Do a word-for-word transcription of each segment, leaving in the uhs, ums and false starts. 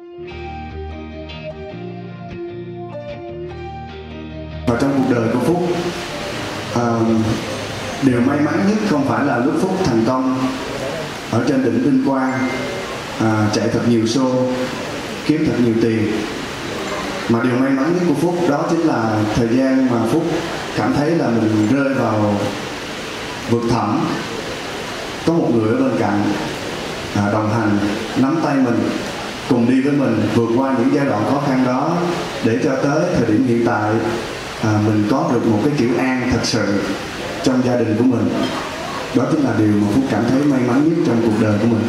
Và trong cuộc đời của Phúc, uh, điều may mắn nhất không phải là lúc Phúc thành công ở trên đỉnh vinh quang, uh, chạy thật nhiều show, kiếm thật nhiều tiền, mà điều may mắn nhất của Phúc đó chính là thời gian mà Phúc cảm thấy là mình rơi vào vực thẳm, có một người ở bên cạnh à, đồng hành, nắm tay mình, cùng đi với mình vượt qua những giai đoạn khó khăn đó, để cho tới thời điểm hiện tại à, mình có được một cái kiểu an thật sự trong gia đình của mình. Đó chính là điều mà Phúc cảm thấy may mắn nhất trong cuộc đời của mình.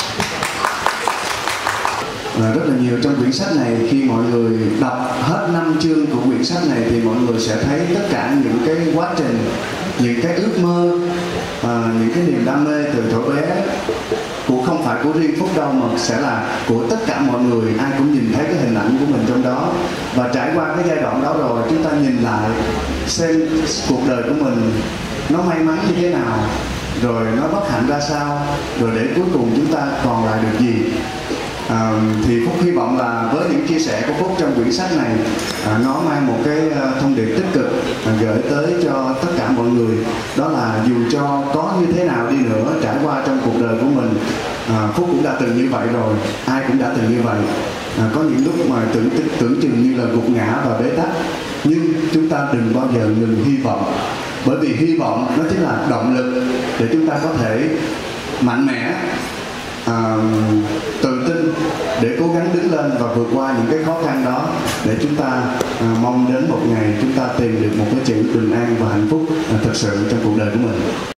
Và rất là nhiều trong quyển sách này, khi mọi người đọc hết năm chương của quyển sách này thì mọi người sẽ thấy tất cả những cái quá trình, những cái ước mơ, à, những cái niềm đam mê từ thuở bé của không phải của riêng Phúc đâu, mà sẽ là của tất cả mọi người. Ai cũng nhìn thấy cái hình ảnh của mình trong đó, và trải qua cái giai đoạn đó rồi, chúng ta nhìn lại xem cuộc đời của mình nó may mắn như thế nào, rồi nó bất hạnh ra sao, rồi để cuối cùng chúng ta còn lại được gì. À, thì Phúc hy vọng là với những chia sẻ của Phúc trong quyển sách này, à, nó mang một cái uh, thông điệp tích cực à, gửi tới cho tất cả mọi người. Đó là dù cho có như thế nào đi nữa trải qua trong cuộc đời của mình, à, Phúc cũng đã từng như vậy rồi, ai cũng đã từng như vậy. À, có những lúc mà tưởng tưởng chừng như là gục ngã và bế tắc, nhưng chúng ta đừng bao giờ ngừng hy vọng, bởi vì hy vọng nó chính là động lực để chúng ta có thể mạnh mẽ, À, tự tin để cố gắng đứng lên và vượt qua những cái khó khăn đó, để chúng ta à, mong đến một ngày chúng ta tìm được một cái chữ bình an và hạnh phúc à, thật sự trong cuộc đời của mình.